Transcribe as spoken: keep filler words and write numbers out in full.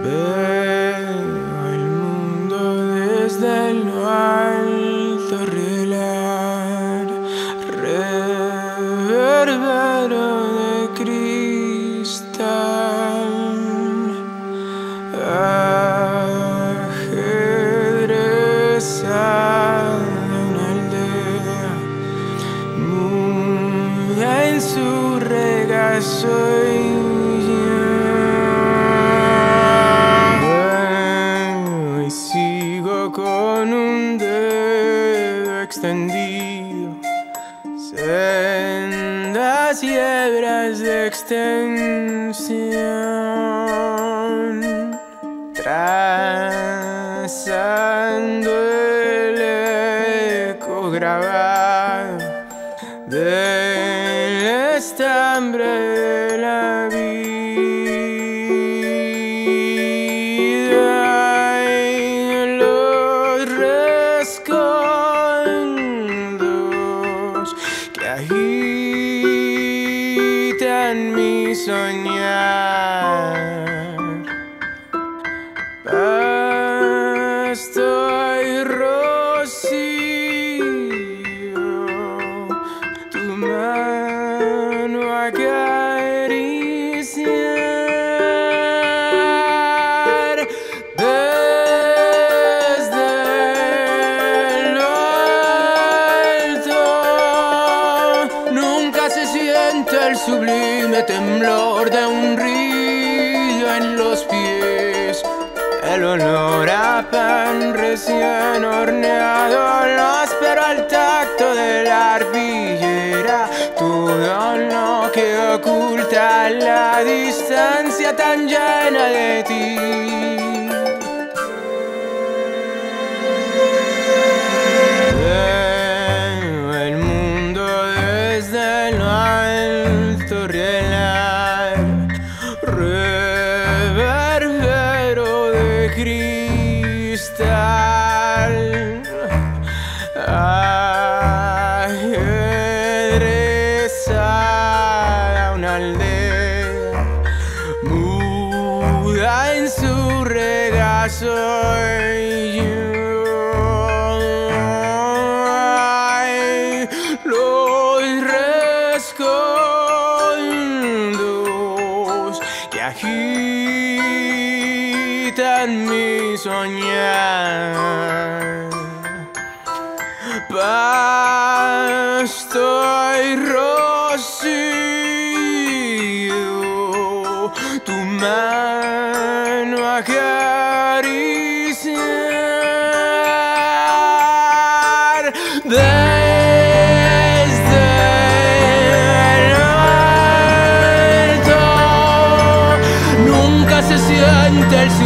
Veo el mundo desde lo alto, rielar, reverbero de cristal, ajedrezada una aldea, muda en su regazo y con un dedo extendido, sendas y hebras de extensión, trazando el eco grabado del estambre de la vida. Agitan mi soñar, pasto y rocío, tu mano acariciar desde lo alto. Nunca se siente el sublime temblor de un río en los pies, el olor a pan recién horneado, lo espero al tacto de la arpillera, todo lo que oculta la distancia tan llena de ti. Reverbero de cristal, ajedrezada una aldea, muda en su regazo y yo, ay, los rescoldos que agitan mi soñar, pasto y rocío, tu mano acariciar desde lo alto. Nunca se siente el